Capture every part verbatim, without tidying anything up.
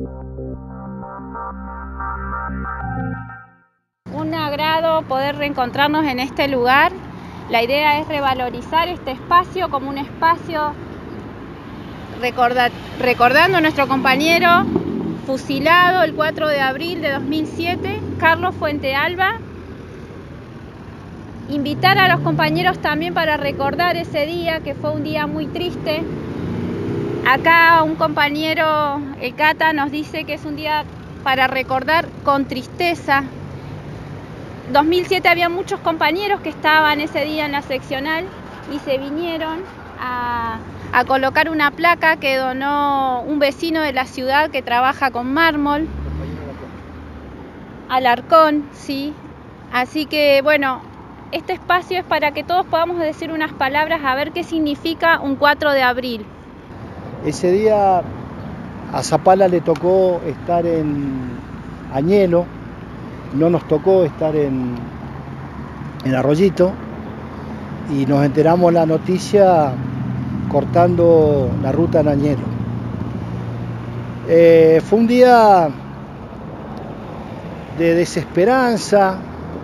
Un agrado poder reencontrarnos en este lugar. La idea es revalorizar este espacio como un espacio recorda, recordando a nuestro compañero fusilado el cuatro de abril de dos mil siete, Carlos Fuentealba. Invitar a los compañeros también para recordar ese día, que fue un día muy triste. Acá un compañero, el Cata, nos dice que es un día para recordar con tristeza. dos mil siete había muchos compañeros que estaban ese día en la seccional y se vinieron a, a colocar una placa que donó un vecino de la ciudad que trabaja con mármol. Alarcón, sí. Así que bueno, este espacio es para que todos podamos decir unas palabras a ver qué significa un cuatro de abril. Ese día a Zapala le tocó estar en Añelo, no nos tocó estar en, en Arroyito, y nos enteramos la noticia cortando la ruta en Añelo. Eh, fue un día de desesperanza,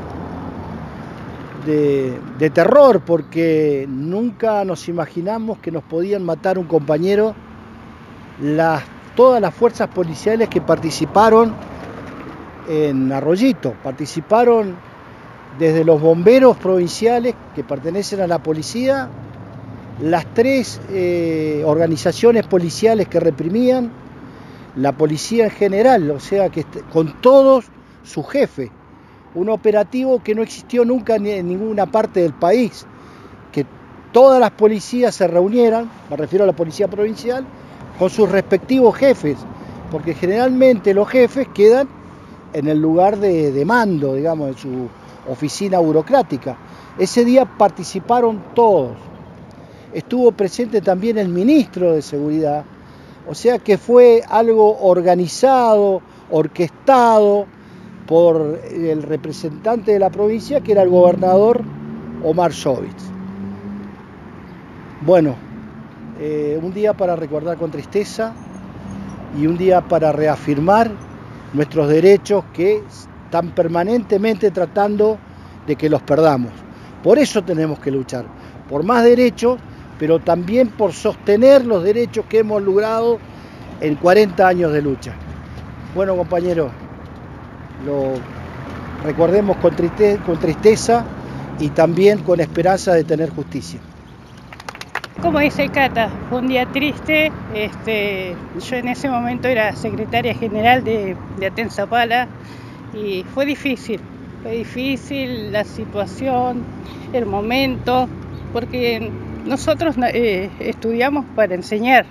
de, de terror, porque nunca nos imaginamos que nos podían matar un compañero. Las, todas las fuerzas policiales que participaron en Arroyito, participaron desde los bomberos provinciales que pertenecen a la policía, las tres eh, organizaciones policiales que reprimían, la policía en general, o sea que con todos sus jefes, un operativo que no existió nunca en ninguna parte del país, que todas las policías se reunieran, me refiero a la policía provincial, con sus respectivos jefes, porque generalmente los jefes quedan en el lugar de, de mando, digamos, en su oficina burocrática. Ese día participaron todos. Estuvo presente también el ministro de Seguridad, o sea que fue algo organizado, orquestado por el representante de la provincia, que era el gobernador Omar Shovitz. Bueno, eh, un día para recordar con tristeza y un día para reafirmar nuestros derechos que están permanentemente tratando de que los perdamos. Por eso tenemos que luchar, por más derechos, pero también por sostener los derechos que hemos logrado en cuarenta años de lucha. Bueno, compañeros, lo recordemos con tristeza, con tristeza y también con esperanza de tener justicia. Como dice Cata, fue un día triste. Este, yo en ese momento era secretaria general de, de Aten Zapala y fue difícil, fue difícil la situación, el momento, porque nosotros eh, estudiamos para enseñar.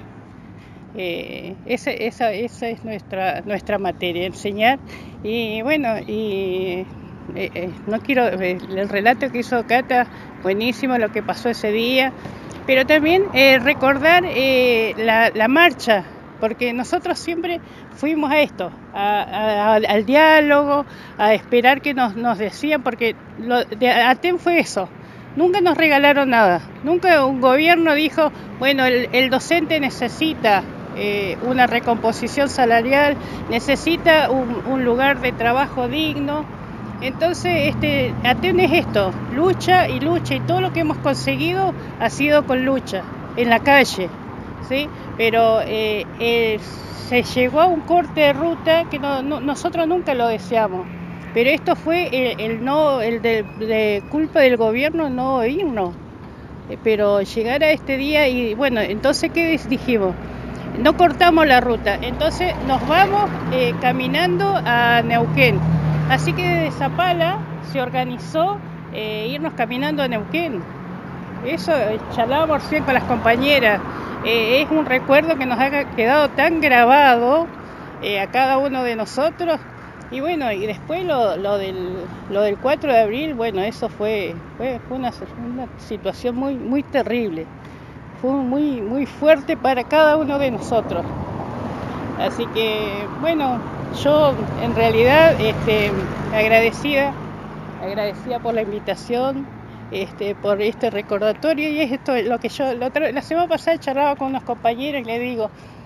Eh, esa, esa, esa es nuestra, nuestra materia, enseñar. Y bueno, y eh, eh, no quiero, eh, el relato que hizo Cata, buenísimo lo que pasó ese día. Pero también eh, recordar eh, la, la marcha, porque nosotros siempre fuimos a esto, a, a, al diálogo, a esperar que nos, nos decían, porque lo de Aten fue eso, nunca nos regalaron nada, nunca un gobierno dijo, bueno, el, el docente necesita eh, una recomposición salarial, necesita un, un lugar de trabajo digno. Entonces, este, Aten es esto, lucha y lucha, y todo lo que hemos conseguido ha sido con lucha, en la calle, ¿sí? Pero eh, eh, se llegó a un corte de ruta que no, no, nosotros nunca lo deseamos, pero esto fue el, el no, el de, de culpa del gobierno no irnos, pero llegar a este día y bueno, entonces ¿qué dijimos? No cortamos la ruta, entonces nos vamos eh, caminando a Neuquén. Así que desde Zapala se organizó eh, irnos caminando a Neuquén. Eso eh, charlábamos recién con las compañeras. Eh, es un recuerdo que nos ha quedado tan grabado eh, a cada uno de nosotros. Y bueno, y después lo, lo, del, lo del cuatro de abril, bueno, eso fue, fue, fue una, una situación muy, muy terrible. Fue muy, muy fuerte para cada uno de nosotros. Así que, bueno, yo en realidad este, agradecida, agradecida por la invitación, este, por este recordatorio, y es esto lo que yo, la, otra, la semana pasada charlaba con unos compañeros y le digo,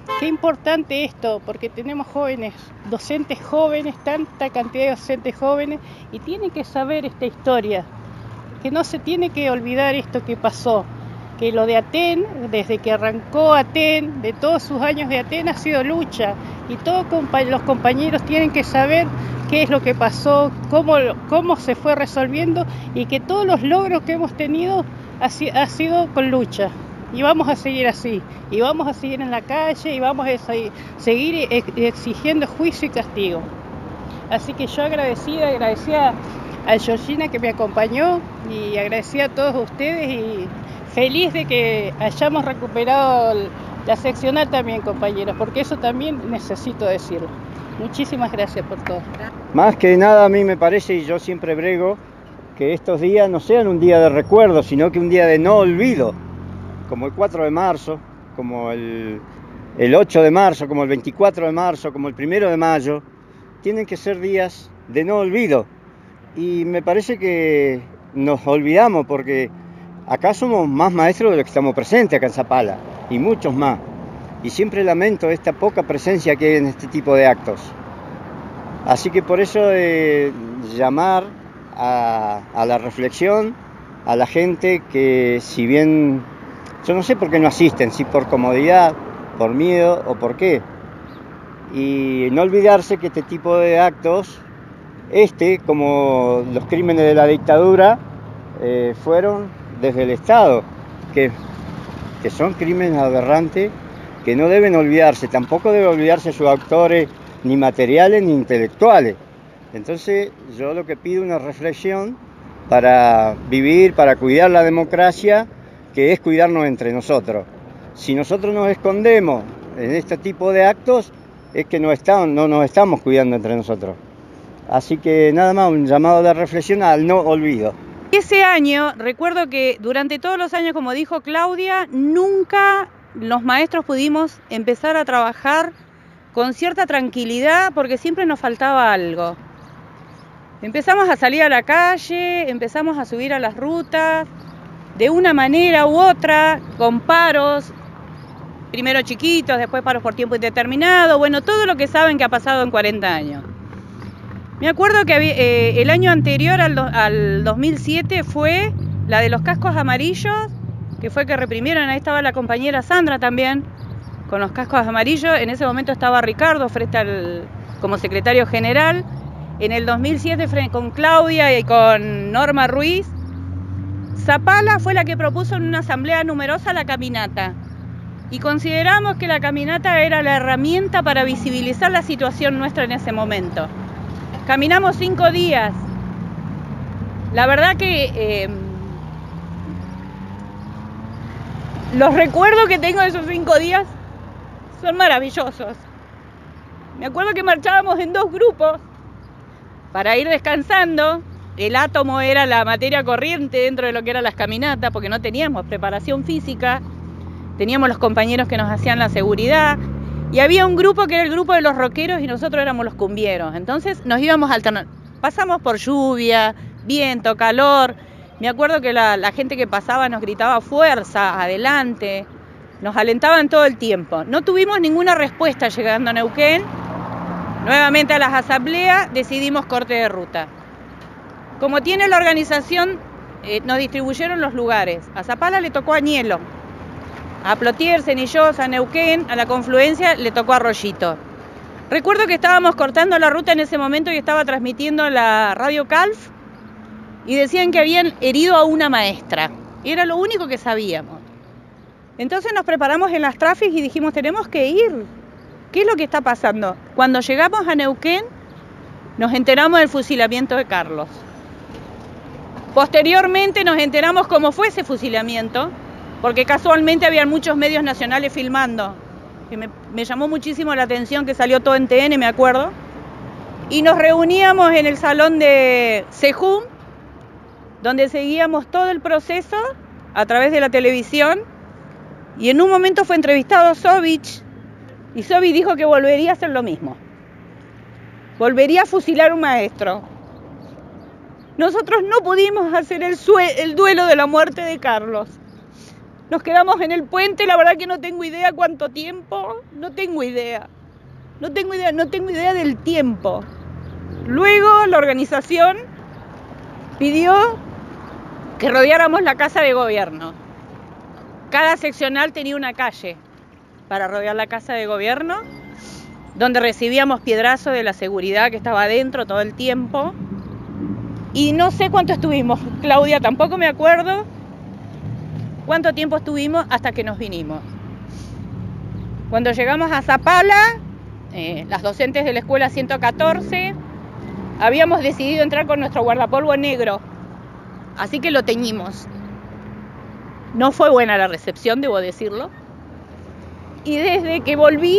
qué importante esto, porque tenemos jóvenes, docentes jóvenes, tanta cantidad de docentes jóvenes, y tienen que saber esta historia, que no se tiene que olvidar esto que pasó, que lo de Aten, desde que arrancó Aten, de todos sus años de Aten, ha sido lucha, y todos los compañeros tienen que saber qué es lo que pasó, cómo, cómo se fue resolviendo, y que todos los logros que hemos tenido ha, ha sido con lucha. Y vamos a seguir así, y vamos a seguir en la calle, y vamos a seguir exigiendo juicio y castigo. Así que yo agradecida, agradecida a Georgina que me acompañó, y agradecida a todos ustedes, y feliz de que hayamos recuperado la seccional también, compañeros, porque eso también necesito decirlo. Muchísimas gracias por todo. Más que nada a mí me parece, y yo siempre brego, que estos días no sean un día de recuerdo, sino que un día de no olvido. Como el cuatro de marzo, como el, el ocho de marzo, como el veinticuatro de marzo, como el primero de mayo, tienen que ser días de no olvido. Y me parece que nos olvidamos porque acá somos más maestros de los que estamos presentes acá en Zapala, y muchos más. Y siempre lamento esta poca presencia que hay en este tipo de actos. Así que por eso eh, llamar a, a la reflexión a la gente que, si bien yo no sé por qué no asisten, si por comodidad, por miedo o por qué. Y no olvidarse que este tipo de actos, este, como los crímenes de la dictadura, eh, fueron desde el Estado, que, que son crímenes aberrantes, que no deben olvidarse, tampoco deben olvidarse sus autores, ni materiales ni intelectuales. Entonces yo lo que pido es una reflexión para vivir, para cuidar la democracia, que es cuidarnos entre nosotros. Si nosotros nos escondemos en este tipo de actos, es que no, estamos, no nos estamos cuidando entre nosotros. Así que nada más, un llamado de reflexión al no olvido. Ese año, recuerdo que durante todos los años, como dijo Claudia, nunca los maestros pudimos empezar a trabajar con cierta tranquilidad porque siempre nos faltaba algo. Empezamos a salir a la calle, empezamos a subir a las rutas, de una manera u otra, con paros, primero chiquitos, después paros por tiempo indeterminado, bueno, todo lo que saben que ha pasado en cuarenta años. Me acuerdo que había, eh, el año anterior al, do, al dos mil siete fue la de los cascos amarillos, que fue que reprimieron, ahí estaba la compañera Sandra también, con los cascos amarillos, en ese momento estaba Ricardo frente al, como secretario general, en el dos mil siete frente, con Claudia y con Norma Ruiz. Zapala fue la que propuso en una asamblea numerosa la caminata, y consideramos que la caminata era la herramienta para visibilizar la situación nuestra en ese momento. Caminamos cinco días. La verdad que eh, los recuerdos que tengo de esos cinco días son maravillosos. Me acuerdo que marchábamos en dos grupos para ir descansando. El átomo era la materia corriente dentro de lo que eran las caminatas, porque no teníamos preparación física, teníamos los compañeros que nos hacían la seguridad, y había un grupo que era el grupo de los rockeros y nosotros éramos los cumbieros. Entonces nos íbamos alternando. Pasamos por lluvia, viento, calor. Me acuerdo que la, la gente que pasaba nos gritaba fuerza, adelante, nos alentaban todo el tiempo. No tuvimos ninguna respuesta llegando a Neuquén. Nuevamente a las asambleas decidimos corte de ruta. Como tiene la organización, eh, nos distribuyeron los lugares. A Zapala le tocó Añelo, a Plotier, Cenillosa, a Neuquén, a la confluencia le tocó Arroyito. Recuerdo que estábamos cortando la ruta en ese momento y estaba transmitiendo la radio Calf y decían que habían herido a una maestra. Era lo único que sabíamos. Entonces nos preparamos en las traffic y dijimos, tenemos que ir. ¿Qué es lo que está pasando? Cuando llegamos a Neuquén, nos enteramos del fusilamiento de Carlos. Posteriormente nos enteramos cómo fue ese fusilamiento, porque casualmente habían muchos medios nacionales filmando. Que me, me llamó muchísimo la atención que salió todo en T N, me acuerdo. Y nos reuníamos en el salón de Sejum, donde seguíamos todo el proceso a través de la televisión. Y en un momento fue entrevistado Sovich, y Sovich dijo que volvería a hacer lo mismo. Volvería a fusilar a un maestro. Nosotros no pudimos hacer el, sue- el duelo de la muerte de Carlos. Nos quedamos en el puente, la verdad que no tengo idea cuánto tiempo, no tengo idea. No tengo idea, no tengo idea del tiempo. Luego la organización pidió que rodeáramos la casa de gobierno. Cada seccional tenía una calle para rodear la casa de gobierno, donde recibíamos piedrazo de la seguridad que estaba adentro todo el tiempo. Y no sé cuánto estuvimos, Claudia, tampoco me acuerdo cuánto tiempo estuvimos hasta que nos vinimos. Cuando llegamos a Zapala, eh, las docentes de la escuela ciento catorce, habíamos decidido entrar con nuestro guardapolvo negro, así que lo teñimos. No fue buena la recepción, debo decirlo. Y desde que volví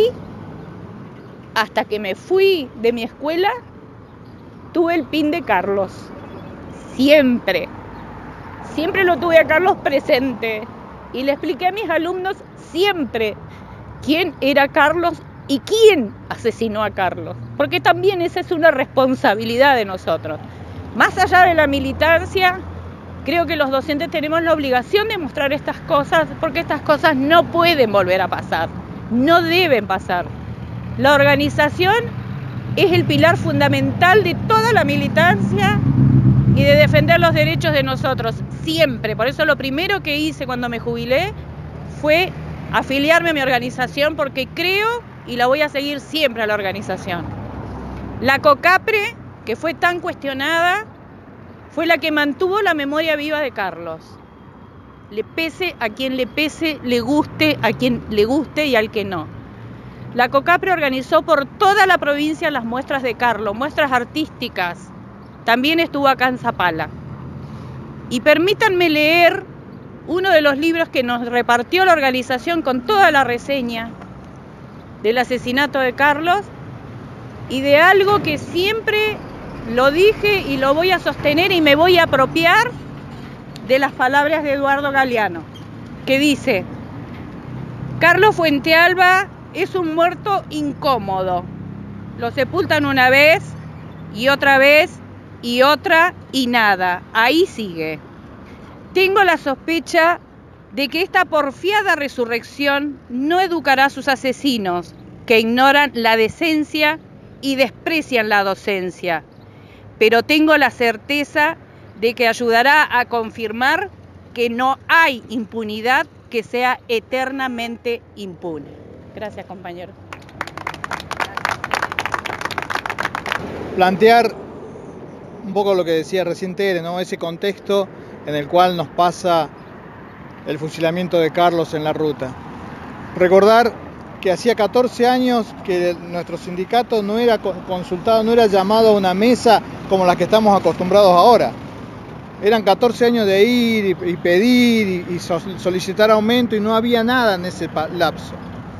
hasta que me fui de mi escuela, tuve el pin de Carlos. Siempre. Siempre lo tuve a Carlos presente. Y le expliqué a mis alumnos siempre quién era Carlos y quién asesinó a Carlos. Porque también esa es una responsabilidad de nosotros. Más allá de la militancia, creo que los docentes tenemos la obligación de mostrar estas cosas, porque estas cosas no pueden volver a pasar, no deben pasar. La organización es el pilar fundamental de toda la militancia y de defender los derechos de nosotros, siempre. Por eso lo primero que hice cuando me jubilé fue afiliarme a mi organización, porque creo y la voy a seguir siempre a la organización. La COCAPRE, que fue tan cuestionada, fue la que mantuvo la memoria viva de Carlos. Le pese a quien le pese, le guste a quien le guste y al que no. La COCAPRE organizó por toda la provincia las muestras de Carlos, muestras artísticas. También estuvo acá en Zapala. Y permítanme leer uno de los libros que nos repartió la organización con toda la reseña del asesinato de Carlos y de algo que siempre lo dije y lo voy a sostener y me voy a apropiar de las palabras de Eduardo Galeano, que dice: Carlos Fuentealba es un muerto incómodo. Lo sepultan una vez y otra vez y otra y nada. Ahí sigue. Tengo la sospecha de que esta porfiada resurrección no educará a sus asesinos, que ignoran la decencia y desprecian la docencia. Pero tengo la certeza de que ayudará a confirmar que no hay impunidad que sea eternamente impune. Gracias, compañero. Plantear un poco lo que decía recién Tere, ¿no? Ese contexto en el cual nos pasa el fusilamiento de Carlos en la ruta. Recordar que hacía catorce años que nuestro sindicato no era consultado, no era llamado a una mesa como la que estamos acostumbrados ahora. Eran catorce años de ir y pedir y solicitar aumento y no había nada en ese lapso.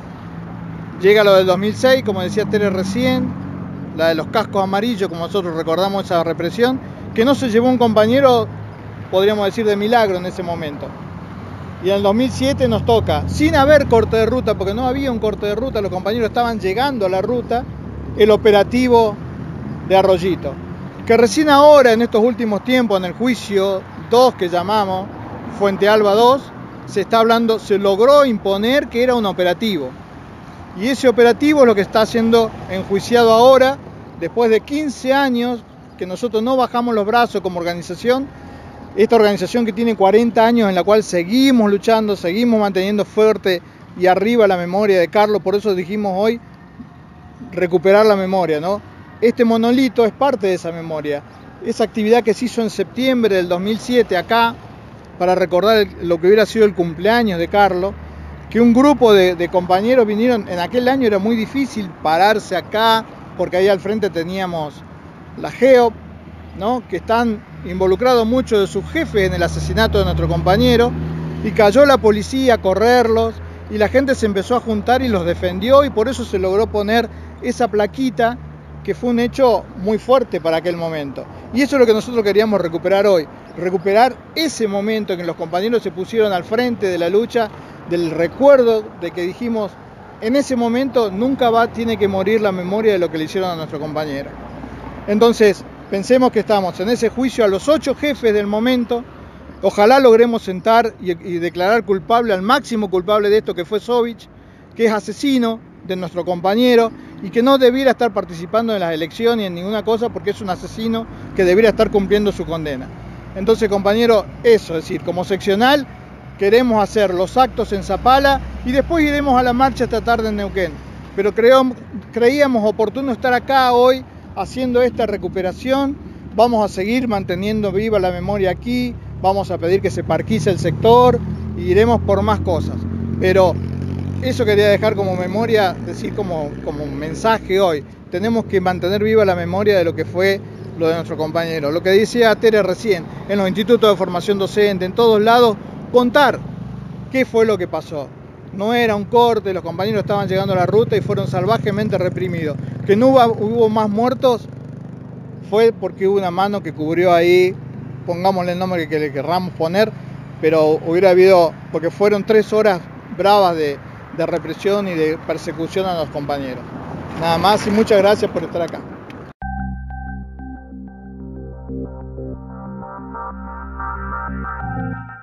Llega lo del dos mil seis, como decía Tere recién, la de los cascos amarillos, como nosotros recordamos esa represión, que no se llevó un compañero, podríamos decir, de milagro en ese momento. Y en el dos mil siete nos toca, sin haber corte de ruta, porque no había un corte de ruta, los compañeros estaban llegando a la ruta, el operativo de Arroyito. Que recién ahora, en estos últimos tiempos, en el juicio dos que llamamos, Fuentealba dos, se está hablando, se logró imponer que era un operativo. Y ese operativo es lo que está siendo enjuiciado ahora, después de quince años que nosotros no bajamos los brazos como organización. Esta organización que tiene cuarenta años, en la cual seguimos luchando, seguimos manteniendo fuerte y arriba la memoria de Carlos. Por eso dijimos hoy recuperar la memoria, ¿no? Este monolito es parte de esa memoria. Esa actividad que se hizo en septiembre del dos mil siete acá, para recordar lo que hubiera sido el cumpleaños de Carlos, que un grupo de, de compañeros vinieron. En aquel año era muy difícil pararse acá, porque ahí al frente teníamos la GEOP, ¿no? Que están involucrados muchos de sus jefes en el asesinato de nuestro compañero, y cayó la policía a correrlos, y la gente se empezó a juntar y los defendió, y por eso se logró poner esa plaquita, que fue un hecho muy fuerte para aquel momento. Y eso es lo que nosotros queríamos recuperar hoy, recuperar ese momento en que los compañeros se pusieron al frente de la lucha, del recuerdo de que dijimos, en ese momento nunca va, tiene que morir la memoria de lo que le hicieron a nuestro compañero. Entonces, pensemos que estamos en ese juicio a los ocho jefes del momento, Ojalá logremos sentar y, y declarar culpable al máximo culpable de esto, que fue Sovich, que es asesino de nuestro compañero y que no debiera estar participando en las elecciones ni en ninguna cosa, porque es un asesino que debiera estar cumpliendo su condena. Entonces, compañero, eso, es decir, como seccional queremos hacer los actos en Zapala y después iremos a la marcha esta tarde en Neuquén. Pero creo, creíamos oportuno estar acá hoy haciendo esta recuperación. Vamos a seguir manteniendo viva la memoria aquí, vamos a pedir que se parquice el sector y iremos por más cosas. Pero eso quería dejar como memoria, decir como, como mensaje hoy. Tenemos que mantener viva la memoria de lo que fue lo de nuestro compañero. Lo que decía Tere recién, en los institutos de formación docente, en todos lados, contar qué fue lo que pasó. No era un corte, los compañeros estaban llegando a la ruta y fueron salvajemente reprimidos. Que no hubo, hubo más muertos fue porque hubo una mano que cubrió ahí, pongámosle el nombre que le querramos poner, pero hubiera habido, porque fueron tres horas bravas de, de represión y de persecución a los compañeros. Nada más y muchas gracias por estar acá. Thank you.